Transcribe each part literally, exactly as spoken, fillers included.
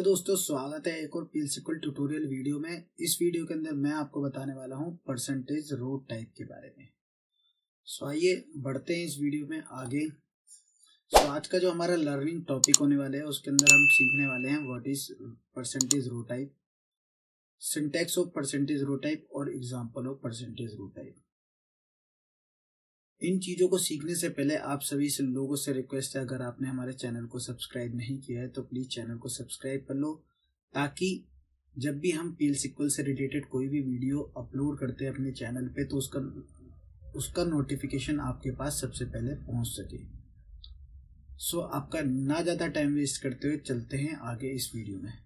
दोस्तों, स्वागत है एक और पीएलसीक्वल ट्यूटोरियल वीडियो में। इस वीडियो के अंदर मैं आपको बताने वाला हूं परसेंटेज रो टाइप के बारे में। सो आइए बढ़ते हैं इस वीडियो में आगे। सो आज का जो हमारा लर्निंग टॉपिक होने वाला है उसके अंदर हम सीखने वाले हैं what is percentage row type, syntax of percentage row type और example of percentage row type. इन चीज़ों को सीखने से पहले आप सभी से लोगों से रिक्वेस्ट है, अगर आपने हमारे चैनल को सब्सक्राइब नहीं किया है तो प्लीज़ चैनल को सब्सक्राइब कर लो, ताकि जब भी हम पीएलसीक्वल से रिलेटेड कोई भी वीडियो अपलोड करते हैं अपने चैनल पे तो उसका उसका नोटिफिकेशन आपके पास सबसे पहले पहुंच सके। सो आपका ना ज़्यादा टाइम वेस्ट करते हुए चलते हैं आगे इस वीडियो में।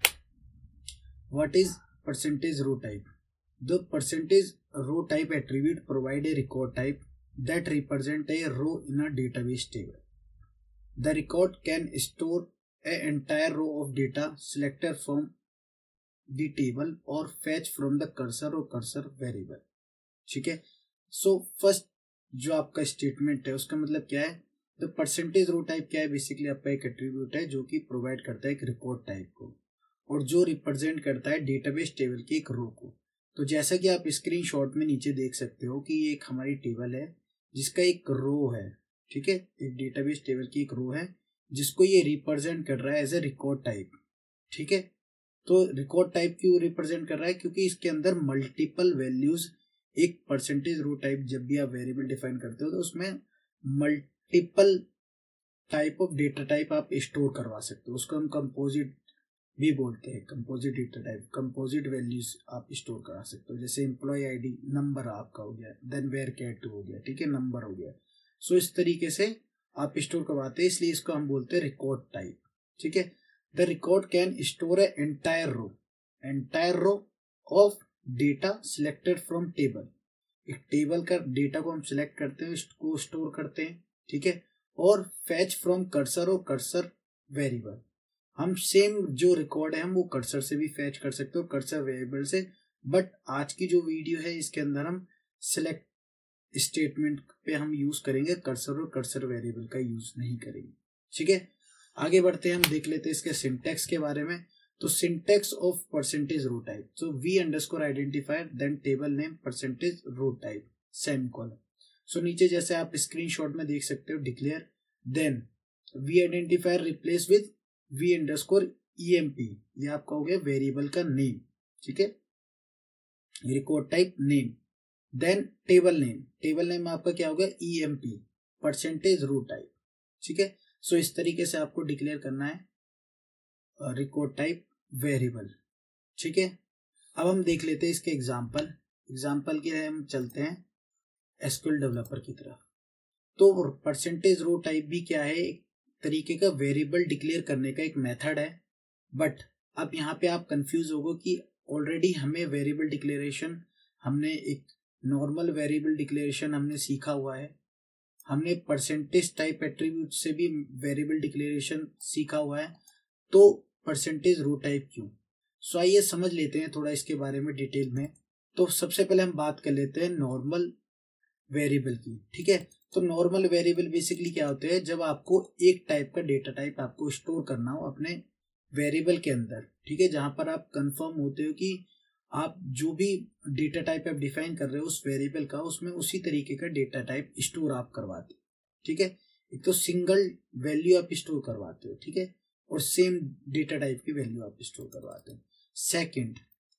What is percentage row type? The percentage row type attribute provide a record type that represent a row in a database table. The record can store an entire row of data selected from the table or fetch from the cursor or cursor variable. ठीक है। So first जो आपका statement है उसका मतलब क्या है? The percentage row type क्या है? बेसिकली आपका एक एट्रीब्यूट है जो कि प्रोवाइड करता है एक रिकॉर्ड टाइप को और जो रिप्रेजेंट करता है डेटाबेस टेबल की एक रो को। तो जैसा कि आप स्क्रीनशॉट में नीचे देख सकते हो कि ये एक हमारी टेबल है जिसका एक रो है, ठीक है, एक डेटाबेस टेबल की एक रो है जिसको ये रिप्रेजेंट कर रहा है एज ए रिकॉर्ड टाइप। ठीक है, तो रिकॉर्ड टाइप क्यों रिप्रेजेंट कर रहा है? क्योंकि इसके अंदर मल्टीपल वैल्यूज, एक परसेंटेज रो टाइप जब भी आप वेरिएबल डिफाइन करते हो तो उसमें multiple type of data type आप स्टोर करवा सकते हो। उसको हम कंपोजिट भी बोलते हैं, composite data type, composite values आप स्टोर करा सकते हो। जैसे एम्प्लॉय आईडी नंबर आपका हो गया, देन वेयर कैट हो गया, ठीक है, नंबर हो गया। सो इस तरीके से आप स्टोर करवाते हैं, इसलिए इसको हम बोलते हैं रिकॉर्ड टाइप। ठीक है, the record can store a entire row entire row of data selected from table. एक टेबल का डेटा को हम सिलेक्ट करते हैं, इसको स्टोर करते हैं, ठीक है, और फैच फ्रॉम कर्सर और कर्सर वेरिएबल। हम सेम जो रिकॉर्ड है हम वो कर्सर से भी फैच कर सकते हो, कर्सर वेरिएबल से। बट आज की जो वीडियो है इसके अंदर हम सिलेक्ट स्टेटमेंट पे हम यूज करेंगे, कर्सर और कर्सर वेरिएबल का यूज नहीं करेंगे। ठीक है, आगे बढ़ते हैं, हम देख लेते हैं इसके सिंटैक्स के बारे में। तो syntax of percentage row type, so v underscore identifier then table name percentage row type semicolon. So नीचे जैसे आप स्क्रीनशॉट में देख सकते हो, declare then v identifier replace with v underscore E M P, ये आपका हो गया वेरिएबल का नेम। ठीक है, record type name, then table name, table name आपका क्या हो गया? E M P, percentage row type. ठीक है, सो इस तरीके से आपको डिक्लेयर करना है रिकॉर्ड टाइप वेरिएबल। ठीक है, अब हम देख लेते हैं इसके एग्जाम्पल। एग्जाम्पल के लिए हम चलते हैं एसक्यूएल डेवलपर की तरफ। तो परसेंटेज रो टाइप भी क्या है? एक तरीके का वेरिएबल डिक्लेयर करने का एक मेथड है। बट अब यहाँ पे आप कंफ्यूज होगो कि ऑलरेडी हमें वेरिएबल डिक्लेरेशन, हमने एक नॉर्मल वेरिएबल डिक्लेरेशन हमने सीखा हुआ है, हमने परसेंटेज टाइप एट्रीब्यूट से भी वेरिएबल डिक्लेरेशन सीखा हुआ है, तो परसेंटेज रो टाइप क्यों? सो आइए समझ लेते हैं थोड़ा इसके बारे में डिटेल में। तो सबसे पहले हम बात कर लेते हैं नॉर्मल वेरिएबल की। ठीक है, तो नॉर्मल वेरिएबल बेसिकली क्या होते हैं? जब आपको एक टाइप का डेटा टाइप आपको स्टोर करना हो अपने वेरिएबल के अंदर, ठीक है, जहां पर आप कंफर्म होते हो कि आप जो भी डेटा टाइप आप डिफाइन कर रहे हो उस वेरिएबल का, उसमें उसी तरीके का डेटा टाइप स्टोर आप करवाते हो। ठीक है, एक तो सिंगल वैल्यू आप स्टोर करवाते हो, ठीक है, और सेम डेटा टाइप की वैल्यू आप स्टोर करवाते हो। सेकेंड,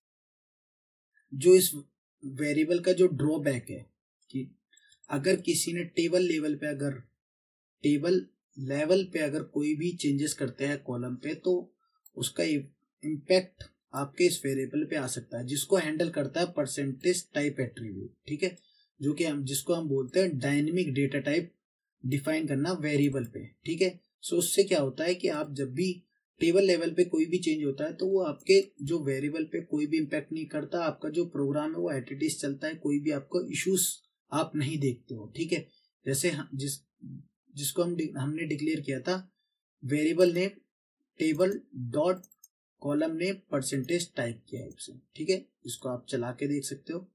जो इस वेरिएबल का जो ड्रॉबैक है कि अगर किसी ने टेबल लेवल पे अगर टेबल लेवल पे अगर कोई भी चेंजेस करते हैं कॉलम पे, तो उसका इम्पैक्ट आपके इस वेरिएबल पे आ सकता है, जिसको हैंडल करता है परसेंटेज टाइप एट्रीब्यूट। ठीक है, जो कि हम जिसको हम बोलते हैं डायनेमिक डेटा टाइप डिफाइन करना वेरिएबल पे। ठीक है, सो उससे क्या होता है कि आप जब भी टेबल लेवल पे कोई भी चेंज होता है तो वो आपके जो वेरिएबल पे कोई भी इम्पैक्ट नहीं करता, आपका जो प्रोग्राम है वो एट इट इज चलता है, कोई भी आपको इश्यूज आप नहीं देखते हो। ठीक है, जैसे जिस जिसको हम हमने डिक्लेयर किया था variable name table dot column name percentage type किया है उससे। ठीक है, इसको आप चला के देख सकते हो।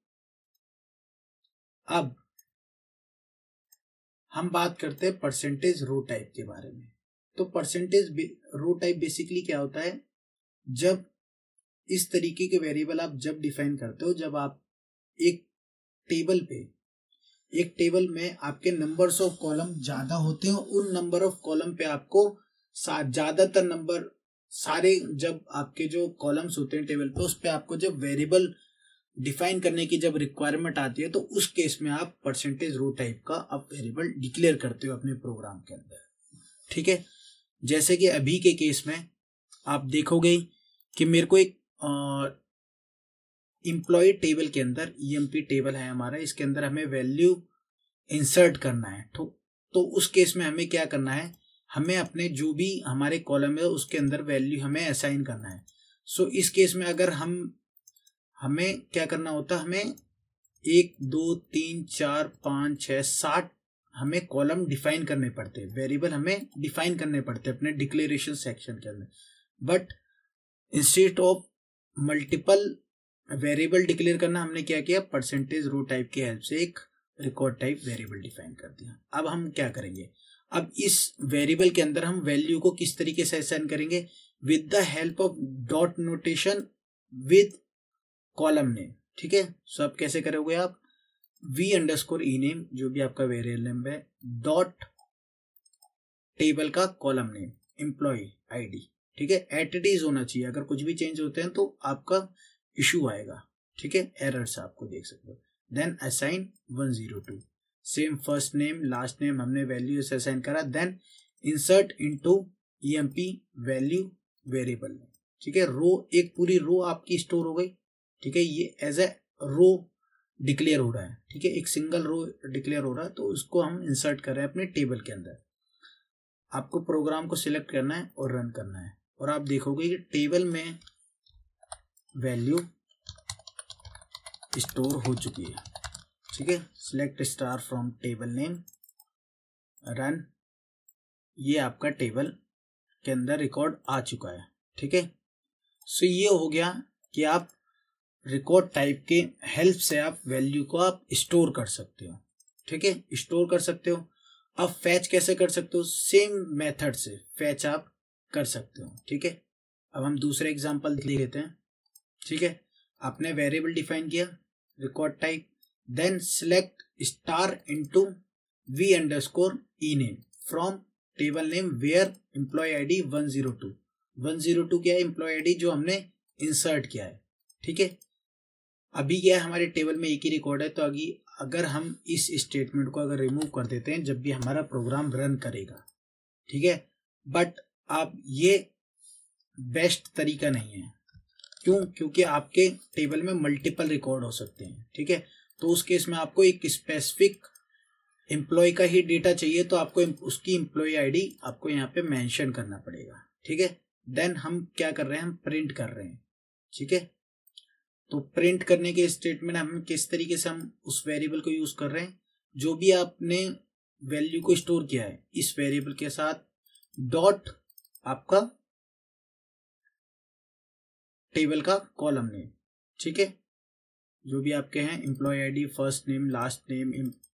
अब हम बात करते हैं परसेंटेज रो टाइप के बारे में। तो परसेंटेज रो टाइप बेसिकली क्या होता है? जब इस तरीके के वेरिएबल आप जब डिफाइन करते हो, जब आप एक टेबल पे एक टेबल में आपके नंबर्स ऑफ कॉलम ज्यादा होते हैं, उन नंबर ऑफ कॉलम पे आपको ज्यादातर नंबर सारे, जब आपके जो कॉलम्स होते हैं टेबल पे, उस पे आपको जब वेरिएबल डिफाइन करने की जब रिक्वायरमेंट आती है, तो उस केस में आप परसेंटेज रो टाइप का आप वेरिएबल डिक्लेयर करते हो अपने प्रोग्राम के अंदर। ठीक है, जैसे कि अभी के केस में आप देखोगे कि मेरे को एक एम्प्लॉय टेबल के अंदर ईएमपी टेबल है हमारा, इसके अंदर हमें वैल्यू इंसर्ट करना है। तो, तो उस केस में हमें क्या करना है, हमें अपने जो भी हमारे कॉलम है उसके अंदर वैल्यू हमें असाइन करना है। सो इस केस में अगर हम हमें क्या करना होता है, हमें एक दो तीन चार पाँच छः सात हमें कॉलम डिफाइन करने पड़ते हैं, वेरिएबल हमें डिफाइन करने पड़ते हैं अपने डिक्लेरेशन सेक्शन के अंदर। But instead of multiple variable declare करना, हमने क्या किया, परसेंटेज रो टाइप की हेल्प से एक रिकॉर्ड टाइप वेरिएबल डिफाइन कर दिया। अब हम क्या करेंगे, अब इस वेरिएबल के अंदर हम वैल्यू को किस तरीके से असाइन करेंगे, with the help of dot notation with column name. ठीक है, सो अब कैसे करोगे आप, वी अंडरस्कोर ई नेम जो भी आपका वेरिएबल नेम है, डॉट टेबल का कॉलम नेम, एम्प्लॉय आईडी। ठीक है, एट इट इज होना चाहिए, अगर कुछ भी चेंज होते हैं तो आपका इशू आएगा। ठीक है, एरर्स आपको देख सकते हो। Then assign one zero two, same first name last name हमने वैल्यू से असाइन करा। Then insert into EMP value variable में। ठीक है, रो, एक पूरी रो आपकी स्टोर हो गई। ठीक है, ये एज ए रो डिक्लेयर हो रहा है। ठीक है, एक सिंगल रो डिक्लेयर हो रहा है, तो उसको हम इंसर्ट कर रहे हैं अपने टेबल के अंदर। आपको प्रोग्राम को सिलेक्ट करना है और रन करना है, और आप देखोगे कि टेबल में वैल्यू स्टोर हो चुकी है। ठीक है, select star from table name, run, ये आपका टेबल के अंदर रिकॉर्ड आ चुका है। ठीक है, सो ये हो गया कि आप रिकॉर्ड टाइप के हेल्प से आप वैल्यू को आप स्टोर कर सकते हो। ठीक है, स्टोर कर सकते हो। अब फैच कैसे कर सकते हो, सेम मेथड से फैच आप कर सकते हो। ठीक है, अब हम दूसरे एग्जांपल देख लेते हैं। ठीक है, आपने वेरिएबल डिफाइन किया record type, then select star into v underscore E name from table name where employee ID one zero two. One zero two क्या है, एम्प्लॉय आईडी जो हमने इंसर्ट किया है। ठीक है, अभी क्या है, हमारे टेबल में एक ही रिकॉर्ड है, तो अभी अगर हम इस स्टेटमेंट को अगर रिमूव कर देते हैं जब भी हमारा प्रोग्राम रन करेगा। ठीक है, बट आप ये बेस्ट तरीका नहीं है। क्यों, क्योंकि आपके टेबल में मल्टीपल रिकॉर्ड हो सकते हैं। ठीक है, तो उस केस में आपको एक स्पेसिफिक एम्प्लॉय का ही डेटा चाहिए, तो आपको उसकी एम्प्लॉय आईडी आपको यहाँ पे मेंशन करना पड़ेगा। ठीक है, देन हम क्या कर रहे हैं, हम प्रिंट कर रहे हैं। ठीक है, तो प्रिंट करने के स्टेटमेंट हम किस तरीके से हम उस वेरिएबल को यूज कर रहे हैं, जो भी आपने वैल्यू को स्टोर किया है इस वेरिएबल के साथ डॉट आपका टेबल का कॉलम नेम। ठीक है, जो भी आपके हैं employee ID, first name, last name,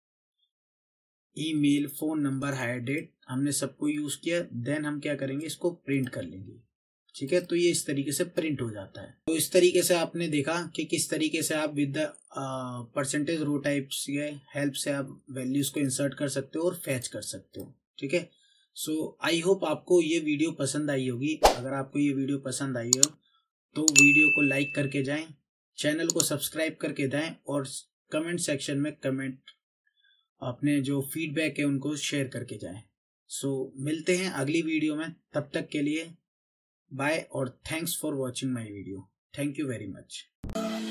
email, phone number, hire date, हमने सबको यूज किया। देन हम क्या करेंगे, इसको प्रिंट कर लेंगे। ठीक है, तो ये इस तरीके से प्रिंट हो जाता है। तो इस तरीके से आपने देखा कि किस तरीके से आप with the percentage row types के हेल्प से आप वैल्यूज को इंसर्ट कर सकते हो और फैच कर सकते हो। ठीक है, सो आई होप आपको ये वीडियो पसंद आई होगी। अगर आपको ये वीडियो पसंद आई हो तो वीडियो को लाइक करके जाएं, चैनल को सब्सक्राइब करके जाएं, और कमेंट सेक्शन में कमेंट अपने जो फीडबैक है उनको शेयर करके जाएं। सो मिलते हैं अगली वीडियो में, तब तक के लिए बाय और thanks for watching my video. Thank you very much.